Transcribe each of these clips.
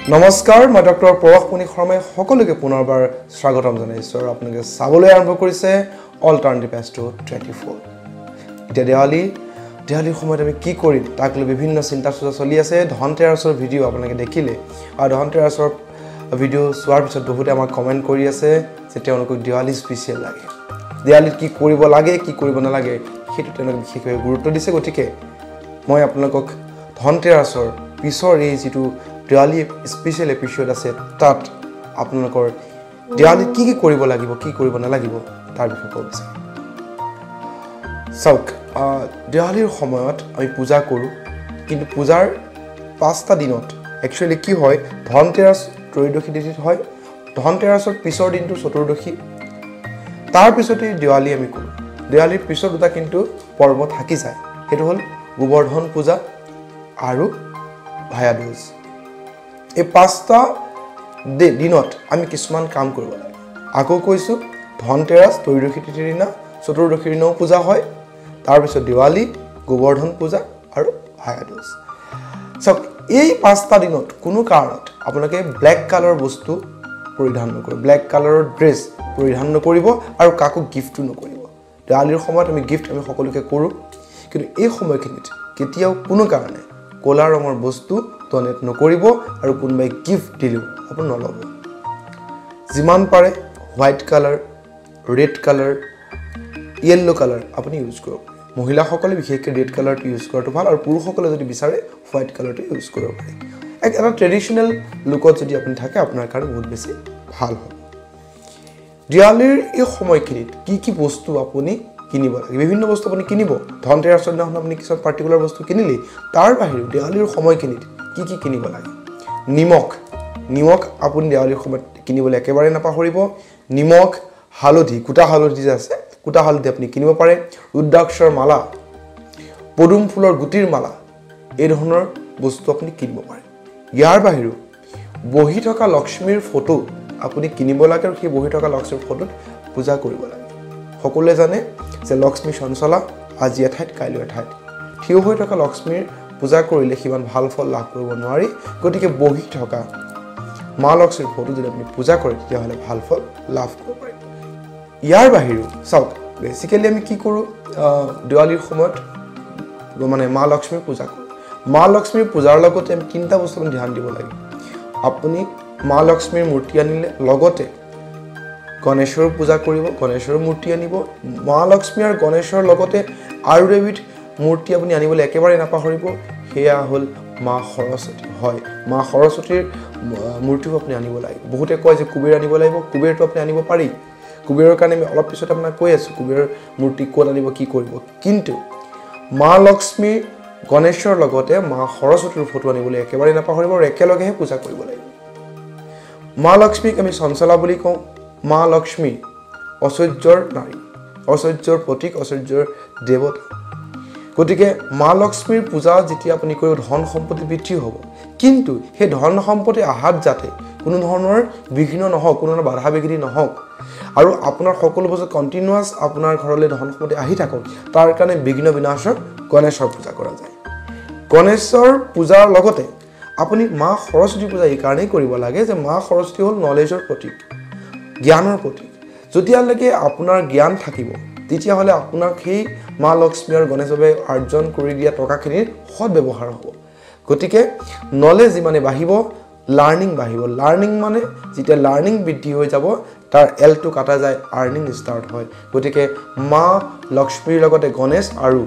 নমস্কাৰ মই ডক্টৰ পৰশমণি শৰ্মাই সকলোকে পুনৰবাৰ স্বাগতম জনাইছো আৰু আপোনালোকে চাবলৈ আৰম্ভ কৰিছে অল্টাৰনেটিভ এষ্ট্ৰো 24 এতিয়া দেৱালীৰ সময়ত আমি কি কৰিম তাক লৈ বিভিন্ন চিন্তা চলি আছে ধনতেৰাছৰ ভিডিঅ' আপোনালোকে দেখিলে আৰু ধনতেৰাছৰ ভিডিঅ' চোৱাৰ পিছত বহুতে আমাক কমেন্ট কৰি আছে যে তেওঁলোকক দেৱালী স্পেচিয়েল লাগে দেৱালীত কি কৰিব লাগে কি কৰিব নালাগে সেইটো তেওঁলোকে বিশেষভাৱে গুৰুত্ব দিছে গতিকে মই আপোনালোকক ধনতেৰাছৰ পিছৰ এই যেটো দেৱালী স্পেচিয়েল এপিসোড আছে তাত আপোনালোকৰ দেৱালীত কি কৰিব লাগিব কি কৰিব নালাগিব তাৰ বিষয়ে ক'ব বিচাৰিম চাওক দেৱালীৰ সময়ত আমি পূজা কৰো কিন্তু পূজাৰ 5টা দিনত একচুয়ালি কি হয় ধনতেৰাছ ত্ৰয়োদশী তিথিত হয় ধনতেৰাছৰ পিছৰ দিনটো চতুৰ্দশী তাৰ পিছতে দেৱালী আমি কৰো দেৱালীৰ পিছৰ দুটা কিন্তু পৰ্ব থাকি যায় হেতু হল গোবৰ্ধন পূজা আৰু ভায়া দুজ এই 5টা দিনত আমি কিছুমান কাম কৰিব লাগে আকৌ কৈছো ধনতেৰাছ ত্ৰয়োদশী তিথিৰ দিনা চতুৰ্দশীৰ দিনাও পূজা হয় তাৰ পিছত দেৱালী গোবৰ্ধন পূজা আৰু ভায়া দুজ সব এই 5টা দিনত কোনো কাৰণত আপোনালোকে ব্ল্যাক কালাৰ বস্তু পৰিধান নকৰিব ব্ল্যাক কালাৰৰ ড্ৰেছ পৰিধান নকৰিব আৰু কাকো গিফ্টও নকৰিব দেৱালীৰ সময়ত আমি গিফ্ট আমি সকলোকে কৰো কিন্তু এই সময়খিনিত কেতিয়াও কোনো কাৰণে কলা ৰঙৰ বস্তু ডনেট নকৰিব আৰু কোনবাই গিফ্ট দিলেও আপুনি নলব যিমান পাৰে white colour red colour yellow colour আপুনি ইউজ কৰক মহিলাসকলে বিশেষকৈ ৰেড কালাৰটো ইউজ কৰাটো ভাল আৰু পুৰুষসকলে যদি বিচাৰে হোৱাইট কালাৰটো ইউজ কৰিব পাৰে এটা ট্ৰেডিশনাল লুকত যদি আপুনি থাকে আপোনাৰ কাৰণে বহুত বেছি ভাল হ'ব দেৱালীৰ এই সময়খিনিত কি বস্তু আপুনি কিনিব লাগে বিভিন্ন বস্তু আপুনি কিনিব ধনতেৰাছৰ দিনাখন আপুনি কিছু পাৰ্টিকুলাৰ বস্তু কিনিলে তাৰ বাহিৰে দেৱালীৰ সময়খিনিত কি কিনিব লাগে নিমখ আপুনি দেৱালীৰ সময়ত কিনিবলৈ একেবাৰে নাপাহৰিব নিমখ হালধি কুটা হালধি যে আছে কুটা হালধি আপুনি কিনিব পাৰে ৰুদ্ৰাক্ষৰ মালা পদুম ফুলৰ গুটিৰ মালা এই ধৰণৰ বস্তু আপুনি কিনিব পাৰে ইয়াৰ বাহিৰে বহি থকা লক্ষ্মীৰ ফটো আপুনি কিনিব লাগে আৰু সেই বহি থকা লক্ষ্মীৰ ফটোত পূজা কৰিব লাগে সকলোৱে জানে যে লক্ষ্মী চঞ্চলা আজি এঠাইত কাইলৈ এঠাইত থিয় হৈ থকা লক্ষ্মীৰ পূজা কৰিলে কিমান ভাল ফল লাভ কৰিব নোৱাৰি গতিকে বহি থকা মা লক্ষ্মীৰ ফটো যদি আপুনি পূজা কৰে তেতিয়াহলে ভাল ফল লাভ কৰিব পাৰিব ইয়াৰ বাহিৰে চাওক বেসিক্যালি আমি কি কৰো দেৱালীৰ সময়ত মানে মা লক্ষ্মীৰ পূজা কৰো মা লক্ষ্মীৰ পূজাৰ লগতে আমি তিনটা বস্তু ধ্যান দিব লাগে আপুনি মা লক্ষ্মীৰ মূৰ্তি আনিলে লগতে গণেশৰ পূজা কৰিব গণেশৰ মূৰ্তি আনিব মা লক্ষ্মী আৰু গণেশৰ লগতে আৰু এবিধ মূৰ্তি আপুনি আনিবলৈ একেবাৰে নাপাহৰিব হেয়া হল মা সৰস্বতী হয় মা সৰস্বতীৰ মূৰ্তিও আপুনি আনিব লাগিব বহুতে কয় যে কুবেৰ আনিব লাগিব কুবেৰটো আপুনি আনিব পাৰি কুবেৰৰ কাৰণে আমি অলপ পিছত আপোনাক কৈ আছো কুবেৰৰ মূৰ্তি কোন আনিব কি কৰিব কিন্তু মা লক্ষ্মী গণেশৰ লগতে মা সৰস্বতীৰ ফটো আনিবলৈ একেবাৰে নাপাহৰিব আৰু একেলগেহে পূজা কৰিব লাগিব মা লক্ষ্মীক আমি চঞ্চলা বুলি কওঁ মা লক্ষ্মী ঐশ্বৰ্যৰ নাৰী ঐশ্বৰ্যৰ প্ৰতীক ঐশ্বৰ্যৰ দেৱতা গতিকে মা লক্ষ্মীৰ পূজা যেতিয়া আপুনি কৰিব ধন সম্পত্তি বৃদ্ধি হ'ব কিন্তু সেই ধন সম্পত্তি আহাত যাতে কোনো ধৰণৰ বিঘ্ন নহওক কোনো ধৰণৰ বাধা বিঘিনি নহওক আৰু আপোনাৰ সকলো বস্তু কন্টিনিউয়াস আপোনাৰ ঘৰলৈ ধন সম্পত্তি আহি থাকক তাৰ কাৰণে বিঘ্ন বিনাশক গণেশৰ পূজা কৰা যায় গণেশৰ পূজাৰ লগতে আপুনি মা সৰস্বতী পূজা এই কাৰণেই কৰিব লাগে যে মা সৰস্বতী হ'ল নলেজৰ প্ৰতীক জ্ঞানৰ প্ৰতীক যেতিয়ালৈকে আপোনাৰ জ্ঞান থাকিব তেতিয়াহলে আপোনাক সেই মা লক্ষ্মী আৰু গণেশৱে অৰ্জন কৰি দিয়া টকাখিনিৰ সৎ ব্যৱহাৰ হ'ব গতিকে নলেজ যিমানে বাঢ়িব লাৰ্নিং মানে যেতিয়া লাৰ্নিং বৃদ্ধি হৈ যাব তাৰ এলটো কাটা যায় আৰ্নিং ষ্টাৰ্ট হয় গতিকে মা লক্ষ্মীৰ লগতে গণেশ আৰু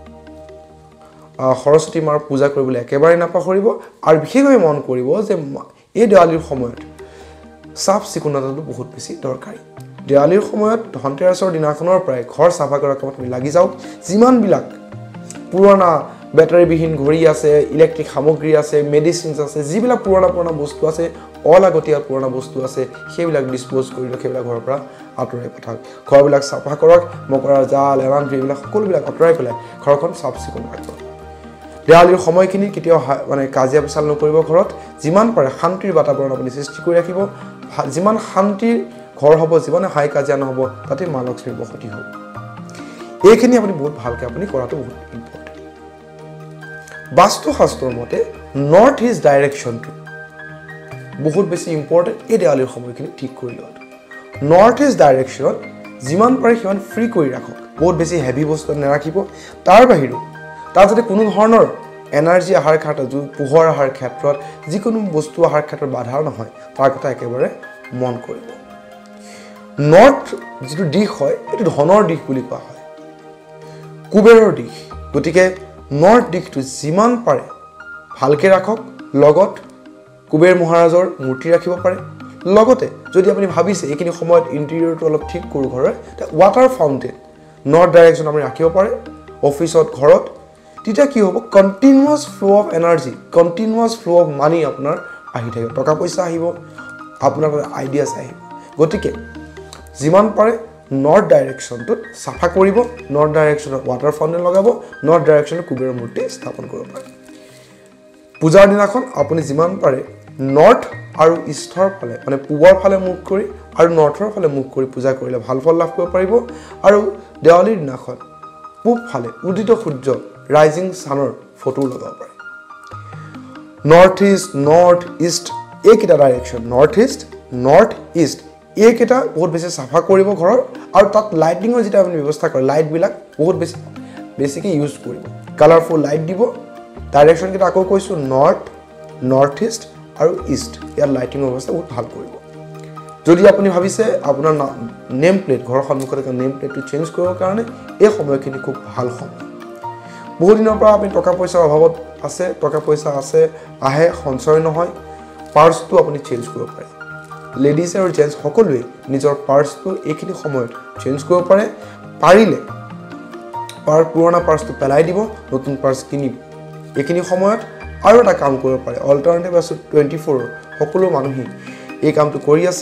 সৰস্বতী মাৰ পূজা কৰিবলৈ একেবাৰে নাপাহৰিব আৰু বিশেষভাৱে মন কৰিব যে এই দেৱালীৰ সময়ত সাফ চিকুণতাটো বহুত বেছি দৰকাৰী দেৱালীৰ সময়ত ধনতেৰাছৰ দিনাখনৰ পৰাই ঘৰ সাফা কৰাৰ কামত আমি লাগি যাওক যিমানবিলাক পুৰণা বেটাৰীবিহীন ঘড়ী আছে ইলেক্ট্ৰিক সামগ্ৰী আছে মেডিচিনছ আছে যিবিলাক পুৰণা বস্তু আছে অলাগতীয়াল পুৰণা বস্তু আছে সেইবিলাক ডিসপোজ কৰি সেইবিলাক ঘৰৰ পৰা আঁতৰাই পঠাওক ঘৰবিলাক সাফা কৰক মকৰাৰ জাল এলান্দ্ৰি এইবিলাক সকলোবিলাক আঁতৰাই পেলাই ঘৰখন সাফ চিকুণ ৰাখক দেৱালীৰ সময়খিনি কেতিয়াও মানে কাজিয়া পেচাল নকৰিব ঘৰত যিমান পাৰে শান্তিৰ বাতাবৰণ আপুনি সৃষ্টি কৰি ৰাখিব যিমান শান্তিৰ ঘৰ হ'ব যিমানে হাই কাজিয়া নহব তাতে মা লক্ষ্মীৰ বসতি হ'ব এইখিনি আপুনি বহুত ভালকৈ আপুনি কৰাটো বহুত ইম্পৰ্টেন্ট বাস্তু শাস্ত্ৰৰ মতে নৰ্থ ইষ্ট ডাইৰেকশনটো বহুত বেছি ইম্পৰ্টেণ্ট এই দেৱালীৰ সময়খিনি ঠিক কৰি লোৱাটো নৰ্থ ইষ্ট ডাইৰেকশ্যনত যিমান পাৰে সিমান ফ্ৰী কৰি ৰাখক বহুত বেছি হেভি বস্তু নাৰাখিব তাৰ বাহিৰেও তাত যদি কোনো ধৰণৰ এনাৰ্জি আহাৰ ক্ষেত্ৰত পোহৰ আহাৰ ক্ষেত্ৰত যিকোনো বস্তু আহাৰ ক্ষেত্ৰত বাধা নহয় তাৰ কথা একেবাৰে মন কৰিব নৰ্থ যিটো দিশ হয় এইটো ধনৰ দিশ বুলি কোৱা হয় কুবেৰৰ দিশ গতিকে নৰ্থ দিশটো যিমান পাৰে ভালকৈ ৰাখক লগত কুবেৰ মহাৰাজৰ মূৰ্তি ৰাখিব পাৰে লগতে যদি আপুনি ভাবিছে এইখিনি সময়ত ইণ্টেৰিয়ৰটো অলপ ঠিক কৰোঁ ঘৰৰ ৱাটাৰ ফাউণ্টেন নৰ্থ ডাইৰেকশ্যন আপুনি ৰাখিব পাৰে অফিচত ঘৰত তেতিয়া কি হ'ব continuous flow' of energy continuous flow' of money আপোনাৰ আহি থাকিব টকা পইচা আহিব আপোনাৰ আইডিয়াছ আহিব গতিকে যিমান পাৰে নৰ্থ ডাইৰেকশ্যনটোত চাফা কৰিব নৰ্থ ডাইৰেকশ্যনত ৱাটাৰ ফাউণ্টেন লগাব নৰ্থ ডাইৰেকশ্যনত কুবেৰৰ মূৰ্তি স্থাপন কৰিব পাৰে পূজাৰ দিনাখন আপুনি যিমান পাৰে নৰ্থ আৰু ইষ্টৰ ফালে মানে পূবৰ ফালে মুখ কৰি আৰু নৰ্থৰ ফালে মুখ কৰি পূজা কৰিলে ভাল ফল লাভ কৰিব পাৰিব আৰু দেৱালীৰ দিনাখন পূব ফালে উদিত সূৰ্য ৰাইজিং ছানৰ ফটো লগাব পাৰে নৰ্থ ইষ্ট এইকেইটা ডাইৰেকশ্যন নৰ্থ ইষ্ট এইকেইটা বহুত বেছি চাফা কৰিব ঘৰৰ আৰু তাত লাইটিঙৰ যেতিয়া আপুনি ব্যৱস্থা কৰে লাইটবিলাক বহুত বেছিকৈ ইউজ কৰিব কালাৰফুল লাইট দিব ডাইৰেকশ্যনকেইটা আকৌ কৈছোঁ নৰ্থ ইষ্ট আৰু ইষ্ট ইয়াত লাইটিঙৰ ব্যৱস্থা বহুত ভাল কৰিব যদি আপুনি ভাবিছে আপোনাৰ নেম প্লেট ঘৰৰ সন্মুখত থকা নেম প্লেটটো চেঞ্জ কৰিবৰ কাৰণে এই সময়খিনি খুব ভাল সময় বহু দিনৰ পৰা আপুনি টকা পইচাৰ অভাৱত আছে টকা পইচা আছে আহে সঞ্চয় নহয় পাৰ্চটো আপুনি চেঞ্জ কৰিব পাৰে লেডিজ আৰু জেন্টছ সকলোৱে নিজৰ পাৰ্চটো এইখিনি সময়ত চেঞ্জ কৰিব পাৰে পাৰিলে পুৰণা পাৰ্চটো পেলাই দিব নতুন পাৰ্চ কিনিব এইখিনি সময়ত আৰু এটা কাম কৰিব পাৰে অল্টাৰনেটিভ আছে 24 সকলো মানুহেই এই কামটো কৰি আছে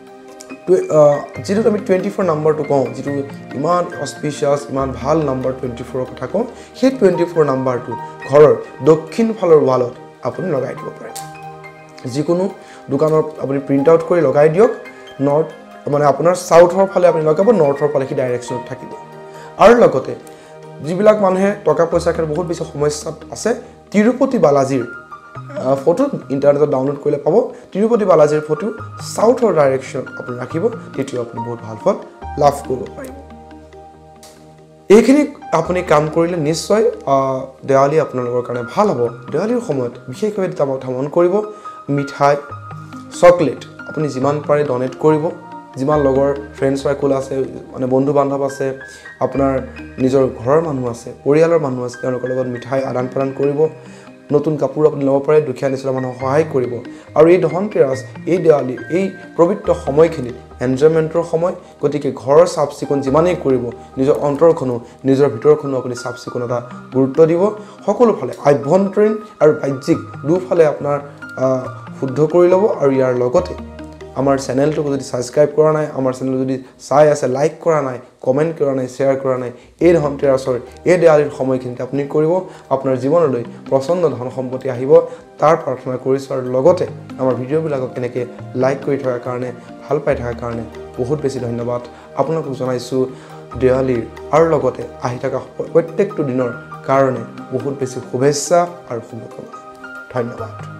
যিটো আমি 24 নম্বৰটো কওঁ যিটো ইমান অস্পিচিয়াছ ইমান ভাল নম্বৰ 24ৰ কথা কওঁ সেই 24 নম্বৰটো ঘৰৰ দক্ষিণ ফালৰ ৱালত আপুনি লগাই দিব পাৰে যিকোনো দোকানত আপুনি প্ৰিণ্ট আউট কৰি লগাই দিয়ক নৰ্থ মানে আপোনাৰ সাউথৰ ফালে আপুনি লগাব নৰ্থৰ ফালে কি ডাইৰেকশ্যনত থাকিব আৰু লগতে যিবিলাক মানুহে টকা পইচা ক্ষেত্ৰত বহুত বেছি সমস্যাত আছে তিৰুপতি বালাজীৰ ফটো ইণ্টাৰনেটত ডাউনলোড কৰিলে পাব তিৰুপতি বালাজীৰ ফটো সাউথৰ ডাইৰেকশ্যন আপুনি ৰাখিব তেতিয়া আপুনি বহুত ভাল ফল লাভ কৰিব পাৰিব এইখিনি আপুনি কাম কৰিলে নিশ্চয় দেৱালী আপোনালোকৰ কাৰণে ভাল হ'ব দেৱালীৰ সময়ত বিশেষভাৱে এটা কথা মন কৰিব মিঠাই চকলেট আপুনি যিমান পাৰে ডনেট কৰিব যিমান লগৰ ফ্ৰেণ্ড সাৰ্কেল আছে মানে বন্ধু বান্ধৱ আছে আপোনাৰ নিজৰ ঘৰৰ মানুহ আছে পৰিয়ালৰ মানুহ আছে তেওঁলোকৰ লগত মিঠাই আদান প্ৰদান কৰিব নতুন কাপোৰ আপুনি ল'ব পাৰে দুখীয়া নিচলা মানুহক সহায় কৰিব আৰু এই ধনতেৰাছ এই দেৱালী এই পবিত্ৰ সময়খিনি এনজয়মেণ্টৰ সময় গতিকে ঘৰৰ চাফ চিকুণ যিমানেই কৰিব নিজৰ অন্তৰখনো নিজৰ ভিতৰখনো আপুনি চাফ চিকুণতা গুৰুত্ব দিব সকলো ফালে আভ্যন্তৰীণ আৰু বাহ্যিক দুফালে আপোনাৰ শুদ্ধ কৰি ল'ব আৰু ইয়াৰ লগতে আমাৰ চেনেলটো যদি সাবস্ক্ৰাইব কৰা নাই আমাৰ চেনেল যদি চাই আছে লাইক কৰা নাই কমেন্ট কৰা নাই শেয়াৰ কৰা নাই এই ধনতেৰাছৰ এই দেৱালীৰ সময়খিনিতে আপুনি কৰিব আপোনাৰ জীৱনলৈ প্ৰচণ্ড ধন সম্পত্তি আহিব তাৰ প্ৰাৰ্থনা কৰিছোঁ আৰু লগতে আমাৰ ভিডিঅ'বিলাকক এনেকৈ লাইক কৰি থকাৰ কাৰণে ভাল পাই থকাৰ কাৰণে বহুত বেছি ধন্যবাদ আপোনালোকক জনাইছোঁ দেৱালীৰ আৰু লগতে আহি থকা প্ৰত্যেকটো দিনৰ কাৰণে বহুত বেছি শুভেচ্ছা আৰু শুভকামনা ধন্যবাদ